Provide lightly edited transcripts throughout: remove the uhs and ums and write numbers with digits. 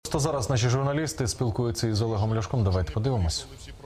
Просто зараз наші журналісти спілкуються із Олегом Ляшком. Давайте подивимось.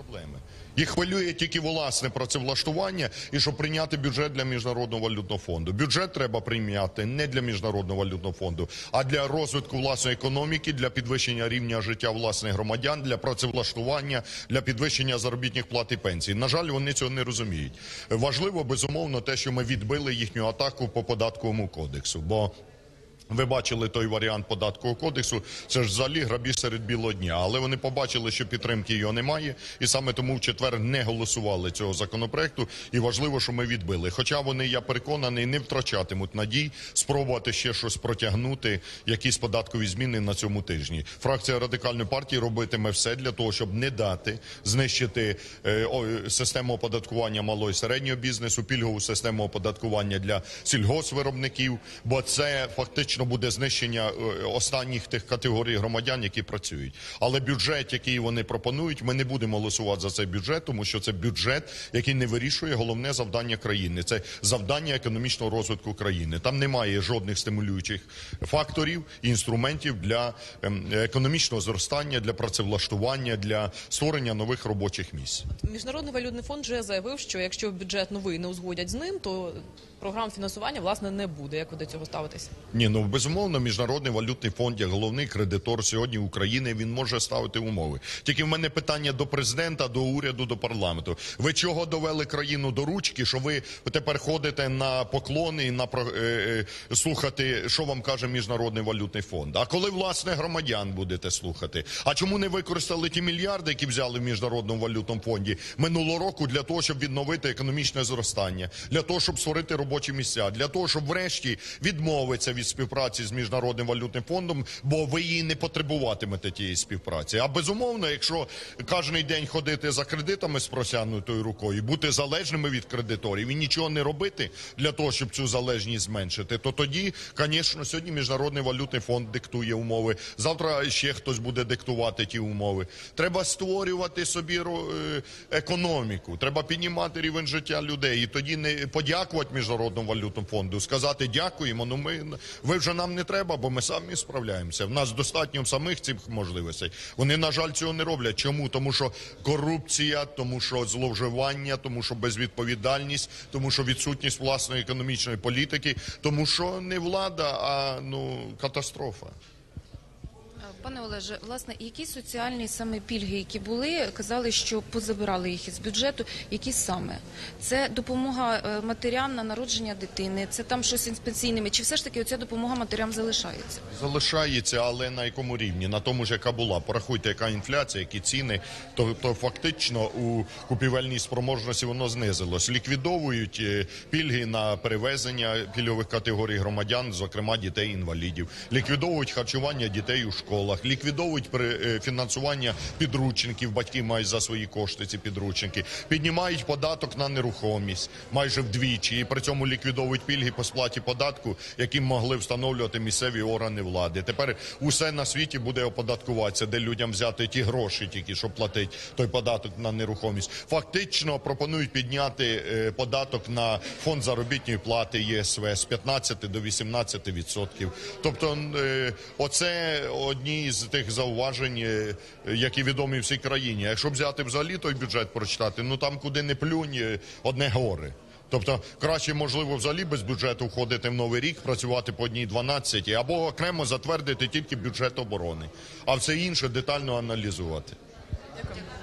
Їх хвилює тільки власне працевлаштування і щоб прийняти бюджет для Міжнародного валютного фонду. Бюджет треба прийняти не для Міжнародного валютного фонду, а для розвитку власної економіки, для підвищення рівня життя власних громадян, для працевлаштування, для підвищення заробітних плат і пенсій. На жаль, вони цього не розуміють. Важливо, безумовно, те, що ми відбили їхню атаку по податковому кодексу, бо ви бачили той варіант податкового кодексу, це ж взагалі грабіж серед білого дня. Але вони побачили, що підтримки його немає, і саме тому в четвер не голосували цього законопроекту, і важливо, що ми відбили. Хоча вони, я переконаний, не втрачатимуть надій спробувати ще щось протягнути, якісь податкові зміни на цьому тижні. Фракція Радикальної партії робитиме все для того, щоб не дати знищити систему оподаткування малого і середнього бізнесу, пільгову систему оподаткування для сільгоспвиробників, бо це фактично буде знищення останніх тих категорій громадян, які працюють. Але бюджет, який вони пропонують, ми не будемо голосувати за цей бюджет, тому що це бюджет, який не вирішує головне завдання країни. Це завдання економічного розвитку країни. Там немає жодних стимулюючих факторів, інструментів для економічного зростання, для працевлаштування, для створення нових робочих місць. Міжнародний валютний фонд вже заявив, що якщо бюджет новий не узгодять з ним, то програм фінансування, власне, не буде. Як ви до цього ставитесь? Ні, ну безумовно, Міжнародний валютний фонд, як головний кредитор сьогодні України, він може ставити умови. Тільки в мене питання до президента, до уряду, до парламенту. Ви чого довели країну до ручки, що ви тепер ходите на поклони і слухати, що вам каже Міжнародний валютний фонд? А коли, власне, громадян будете слухати? А чому не використали ті мільярди, які взяли в Міжнародному валютному фонді минулого року для того, щоб відновити економічне зростання, для того, щоб створити робочі місця, для того, щоб врешті відмовитися від співпраці з Міжнародним валютним фондом, бо ви її не потребуватимете, тієї співпраці. А безумовно, якщо кожен день ходити за кредитами з просягнутою рукою, бути залежними від кредиторів і нічого не робити для того, щоб цю залежність зменшити, то тоді, звісно, сьогодні Міжнародний валютний фонд диктує умови, завтра ще хтось буде диктувати ті умови. Треба створювати собі економіку, треба піднімати рівень життя людей і тоді не подякувати Міжнародному валютному фонду, сказати дякуємо, ну ви вже нам не треба, бо ми самі справляємося. В нас достатньо самих цих можливостей. Вони, на жаль, цього не роблять. Чому? Тому що корупція, тому що зловживання, тому що безвідповідальність, тому що відсутність власної економічної політики, тому що не влада, а катастрофа. Пане Олеже, власне, які соціальні саме пільги, які були, казали, що позабирали їх із бюджету, які саме? Це допомога матерям на народження дитини, це там щось з пенсійними, чи все ж таки оця допомога матерям залишається? Залишається, але на якому рівні? На тому ж, яка була. Порахуйте, яка інфляція, які ціни, то фактично у купівельній спроможності воно знизилось. Ліквідовують пільги на перевезення пільгових категорій громадян, зокрема дітей-інвалідів. Ліквідовують харчування дітей у школах. Ліквідовують фінансування підручників, батьки мають за свої кошти ці підручники. Піднімають податок на нерухомість майже вдвічі і при цьому ліквідовують пільги по сплаті податку, які могли встановлювати місцеві органи влади. Тепер усе на світі буде оподаткуватися, де людям взяти ті гроші тільки, щоб платити той податок на нерухомість. Фактично пропонують підняти податок на фонд заробітної плати ЄСВ з 15 до 18%. Тобто оце одні з тих зауважень, які відомі всій країні. Якщо взяти взагалі той бюджет прочитати, там куди не плюнь, одне горе. Тобто краще, можливо, взагалі без бюджету входити в новий рік, працювати по 1,12, або окремо затвердити тільки бюджет оборони, а все інше детально аналізувати. Дякую.